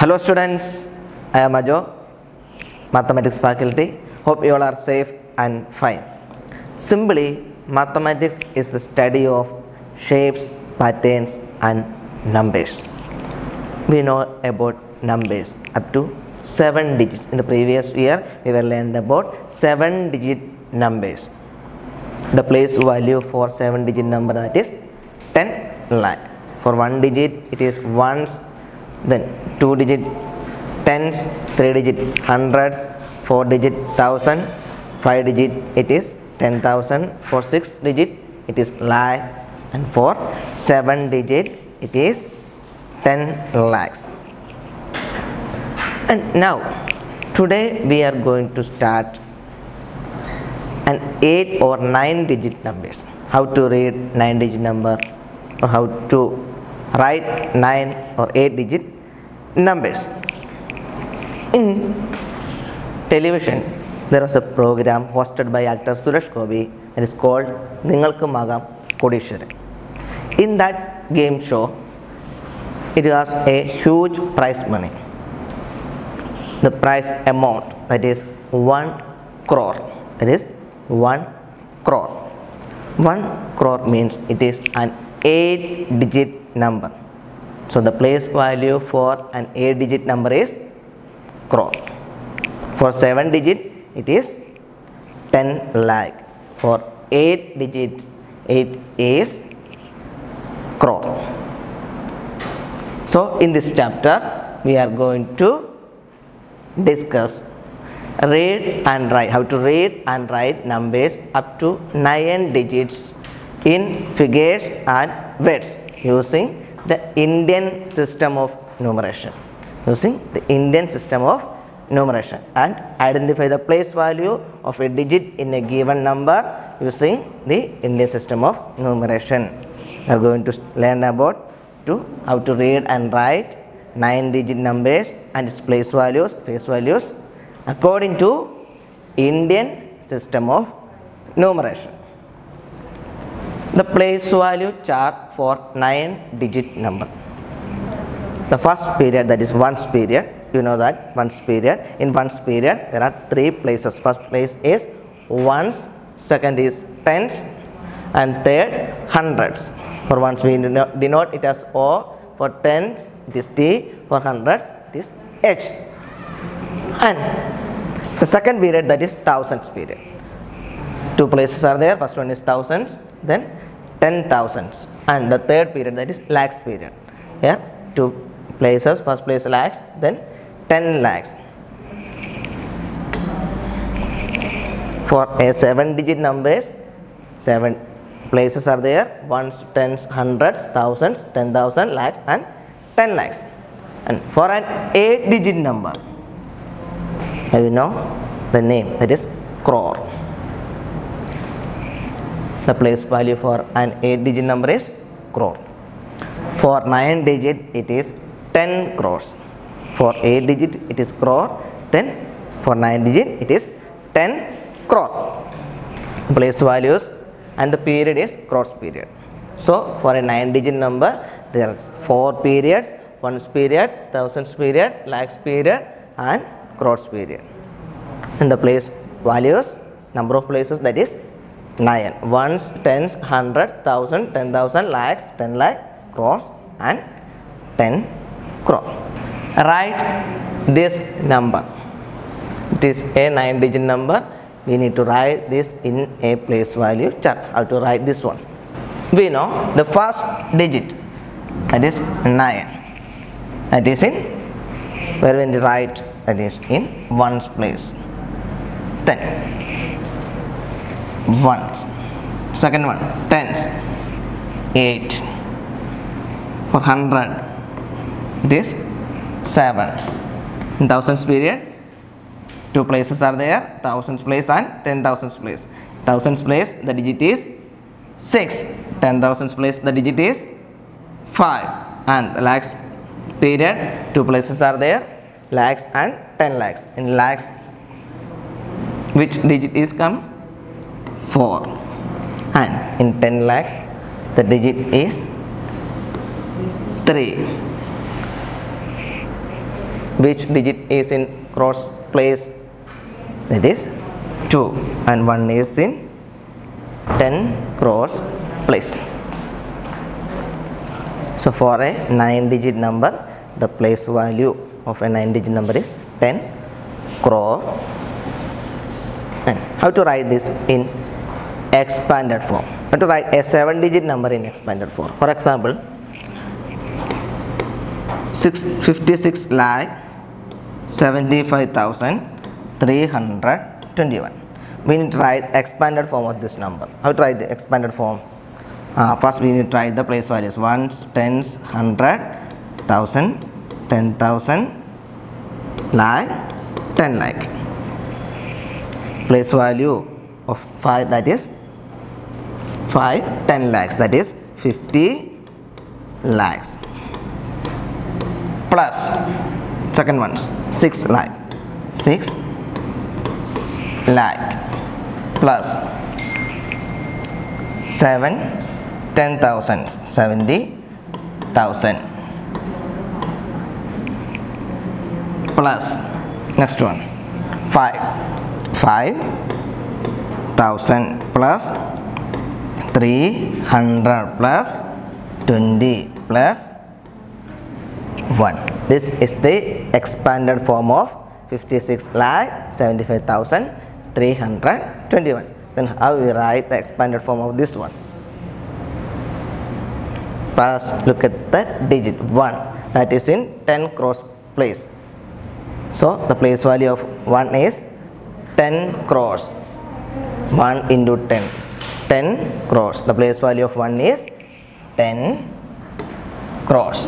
Hello students, I am Ajo, Mathematics faculty. Hope you all are safe and fine. Simply, mathematics is the study of shapes, patterns and numbers. We know about numbers up to 7 digits. In the previous year, we were learned about 7-digit numbers. The place value for 7-digit number, that is 10 lakh. For 1 digit, it is ones, then 2 digit tens, 3 digit hundreds, 4 digit thousand, 5 digit it is 10,000, for 6 digit it is lakh, and for 7 digit it is 10 lakhs. And now today we are going to start an 8 or 9 digit numbers. How to read 9 digit number, or how to write 9 or 8 digit numbers. In television, there was a program hosted by actor Suresh Gopi. It is called Ningalkku Magam Kodishwaran. In that game show, it was a huge prize money. The prize amount, that is 1 crore. That is 1 crore. 1 crore means it is an 8-digit number. So the place value for an 8-digit number is crore. For 7 digit it is 10 lakh. For 8 digit it is crore. So in this chapter we are going to discuss read and write, how to read and write numbers up to 9 digits in figures and words using the Indian system of numeration. Using the Indian system of numeration, and identify the place value of a digit in a given number using the Indian system of numeration. We are going to learn about how to read and write 9-digit numbers and its place values, face values according to Indian system of numeration. The place value chart for 9-digit number. The first period, that is ones period. You know that ones period. In ones period, there are 3 places. First place is ones, second is tens, and third hundreds. For ones we denote it as O. For tens it is T. For hundreds it is H. And the second period, that is thousands period. 2 places are there. First one is thousands, then 10,000s, and the third period, that is lakhs period. Here 2 places. First place lakhs, then 10 lakhs. For a 7-digit numbers, 7 places are there. Ones, tens, hundreds, thousands, 10,000, lakhs and 10 lakhs. And for an 8-digit number, you know the name, that is crore. The place value for an 8-digit number is crore. For 9-digit it is 10 crores. For 8-digit it is crore. Then for 9-digit it is 10 crore. Place values and the period is crores period. So for a 9-digit number there are 4 periods: ones period, thousands period, lakhs period and crores period. And the place values, number of places, that is 9. Ones, tens, hundreds, thousand, 10,000, lakhs, 10 lakh, crores and 10 crore. Write this number. It is a 9-digit number. We need to write this in a place value chart. How to write this one? We know the first digit, that is 9. That is in, where when we write, that is in ones place. Then ones. Second one, tens, 8. For 100 it is 7. In thousands period, 2 places are there: thousands place and 10,000s place. Thousands place, the digit is 6. 10,000s place, the digit is 5. And the lakhs period, 2 places are there: lakhs and 10 lakhs. In lakhs, which digit is come? 4. And in 10 lakhs the digit is 3. which digit is in crores place, that is 2, and 1 is in 10 crores place. So for a 9-digit number, the place value of a 9-digit number is 10 crore. And how to write this in expanded form? How to write a 7-digit number in expanded form? For example, 56 lakh 75,321. We need to write expanded form of this number. How to write the expanded form? First we need to write the place values: ones, tens, 100, 1000, 10,000, lakh, 10 lakh. Place value of 5, that is 5, 10 lakhs, that is 50 lakhs, plus second one 6 lakh, 6 lakh, plus 7, 10,000, 70,000, plus next one 5,000, plus 300, plus 20, plus 1. This is the expanded form of 56 lakh 75,321. Then how we write the expanded form of this one? First look at the digit 1, that is in 10 crores place. So the place value of 1 is 10 crores. 1 into 10, 10 crores. The place value of 1 is 10 crores.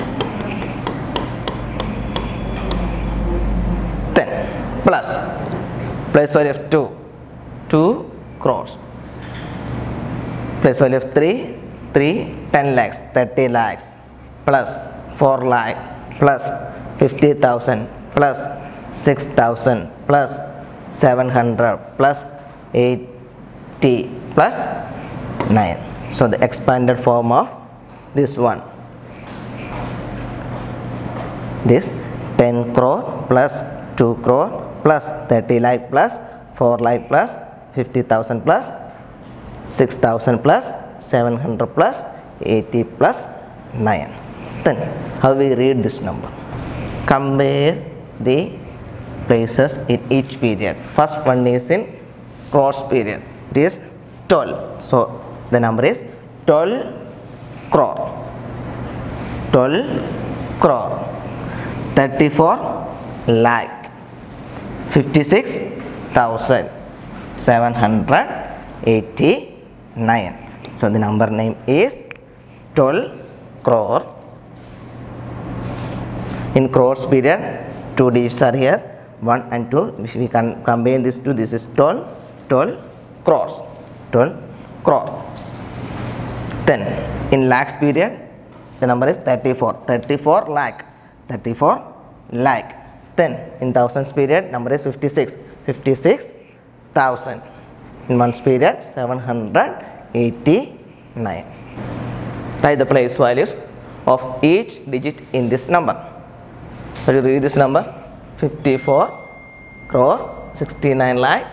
10 plus place value of 2, 2 crores. Place value of 3, 10 lakhs, 30 lakhs, plus 4 lakh, plus 50,000, plus 6,000, plus 700, plus 80, plus 9. So the expanded form of this one, this 10 crore plus 2 crore plus 30 lakh plus 4 lakh plus 50,000 plus 6,000 plus 700 plus 80 plus 9. Then how we read this number? Compare the places in each period. First one is in crores period. It is 12. So the number is 12 crore. 12 crore. 34 lakh. 56,789. So the number name is 12 crore. In crores period, 2 digits are here, 1 and 2. If we can combine these two, this is 12 crores. 12 crore. Then in lakhs period, the number is 34. 34 lakh. 34 lakh. Then in thousands period, number is 56. 56,000. In months period, 789. Write the place values of each digit in this number. So you read this number: 54 crore 69 lakh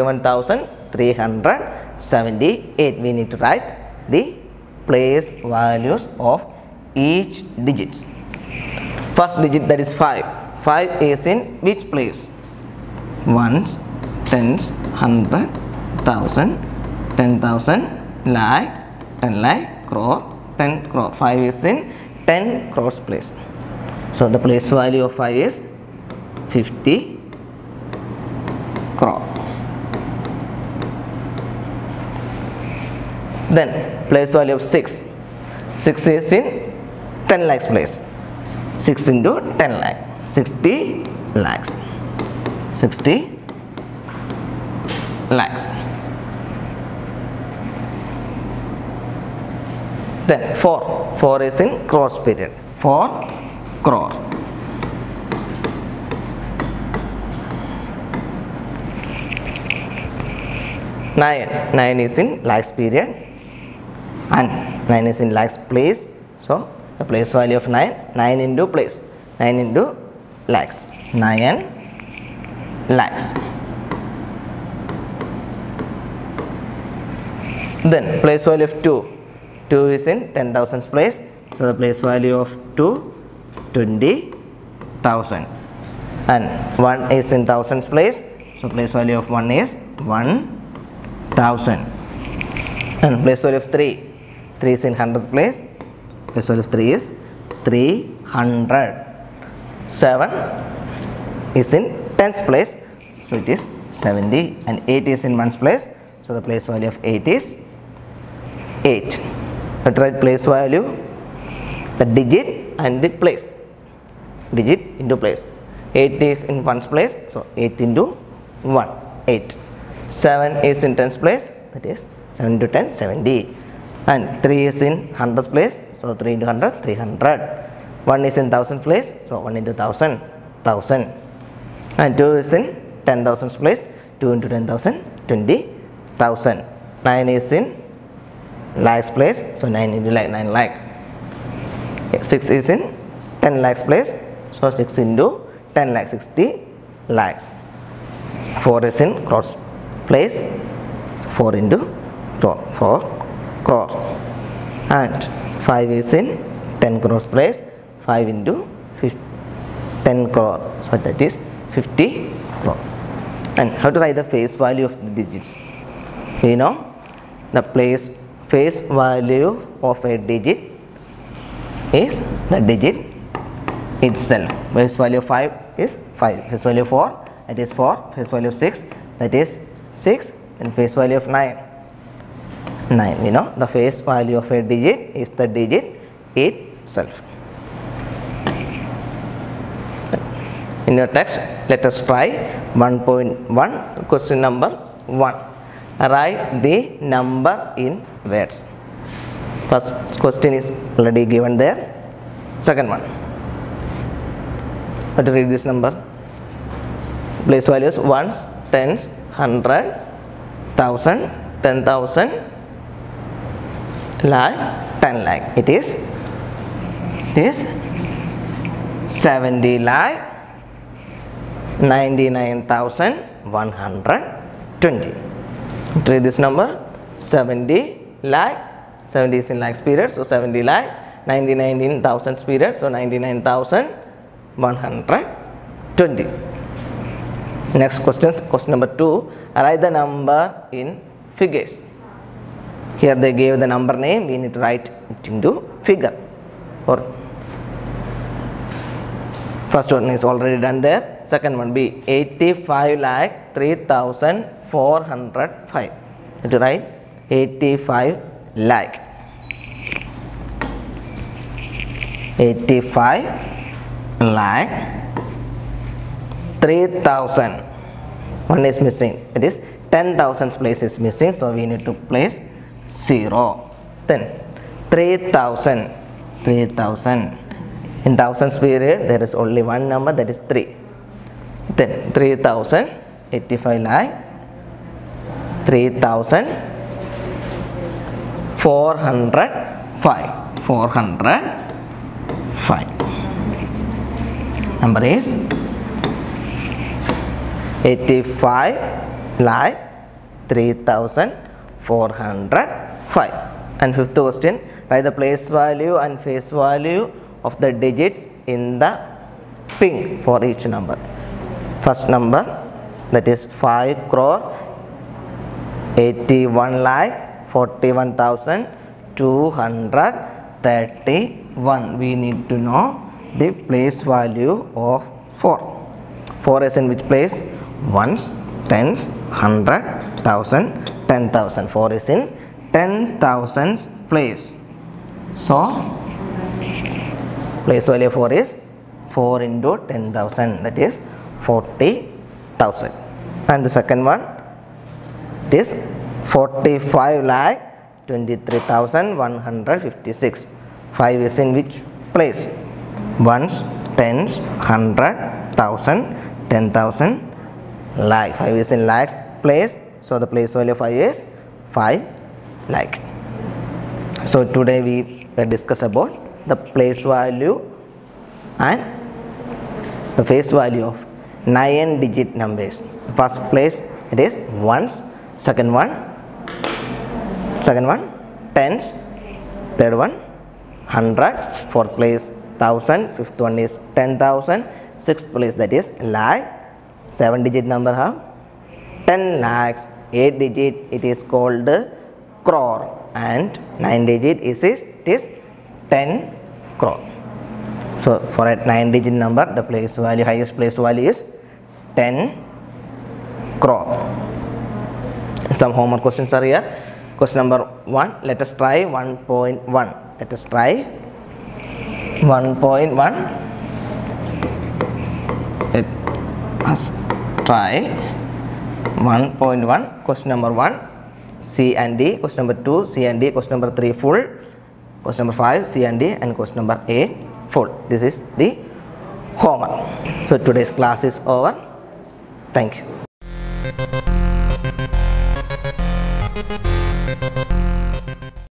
21,378. We need to write the place values of each digit. First digit, that is 5. 5 is in which place? Ones, tens, 100, 1,000, 10,000, lakh, 10 lakh, crore, 10 crore. 5 is in 10 crores place. So the place value of 5 is 50 crore. Then place value of 6. 6 is in 10 lakhs place. 6 into 10 lakh, 60 lakhs. 60 lakhs. Then 4. 4 is in crores period. 4 crore. 9. 9 is in lakhs period, and 9 is in lakhs place. So the place value of 9, 9 into place, 9 into lakhs. 9 lakhs. Then place value of 2. 2 is in 10,000s place. So the place value of 2, 20,000. And 1 is in thousands place. So place value of 1 is 1,000. And place value of 3. 3 is in hundreds place. Place value of 3 is 300. 7 is in tens place. So it is 70. And 8 is in ones place. So the place value of 8 is 8. Let's write place value, the digit and the place. Digit into place. 8 is in ones place, so 8 into 1, 8. 7 is in tens place, that is 7 into 10, 70. And 3 is in hundreds place, so 3 into 100, 300. 1 is in thousands place, so 1 into 1000, 1000. And 2 is in 10,000s place, 2 into 10,000, 20,000. 9 is in lakhs place, so 9 into 9 lakh. 6 is in 10 lakhs place, so 6 into 10 lakhs, 60 lakhs. 4 is in crores place, 4 into 4 crore. And 5 is in 10 crores place, 5 into 10 crore, so that is 50 crore. And how to write the face value of the digits? We know the face value of a digit is the digit itself. Face value of 5 is 5. Face value of 4, that is 4. Face value of 6, that is 6. And face value of 9, 9. We know the face value of a digit is the digit itself. In your text, let us try 1.1, question number 1. Write the number in words. First question is already given there. Second one, how to read this number? Place values ones, tens, 100, 1000, 10,000, lakh, 10 lakh. It is 70 lakh, 99,120. To read this number, 70 lakh, 70 is in lakhs period, so 70 lakh, 99 in thousands period, so 99,120. Next question number 2. Write the number in figures. Here they gave the number name, we need to write it into figure. Or first one is already done there. Second one B, 85 lakh 3,405. To write 85 lakh. 85 lakh 3,000. One is missing. It is 10,000 place is missing, so we need to place 0. Then 3,000. 3,000. In thousands period, there is only one number, that is 3. Then 3,000, 85 lakh, 3,405. 405. Number is 85 lakh 3,405. And fifth question, write the place value and face value of the digits in the pink for each number. First number, that is 5 crore 81 lakh 41,231. We need to know the place value of 4. 4 is in which place? Ones, tens, 100, 1000, 10,000. 4 is in 10,000s place. So place value of 4 is 4 into 10,000, that is 40,000. And the second one is 45 lakh 23,156. 5 is in which place? Ones, tens, 100, 1000, 10,000, lakh. 5 is in lakhs place, so the place value of 5 is 5 lakh. So today we discuss about the place value and the face value of 9-digit numbers. First place it is ones, second one tens, third one 100, fourth place 1000, fifth one is 10,000, sixth place that is lakh, 7-digit number have 10 lakhs, 8-digit it is called crore, and 9-digit it is 10 crore. So for a 9-digit number, the place value, highest place value is 10 crore. Some homework questions are here. Question number 1, let us try 1.1. Let us try 1.1. Let us try 1.1. Question number 1, C and D. Question number 2, C and D. Question number 3, full. Question number 5, C and D. And question number 8, full. This is the homework. So today's class is over. Thank you.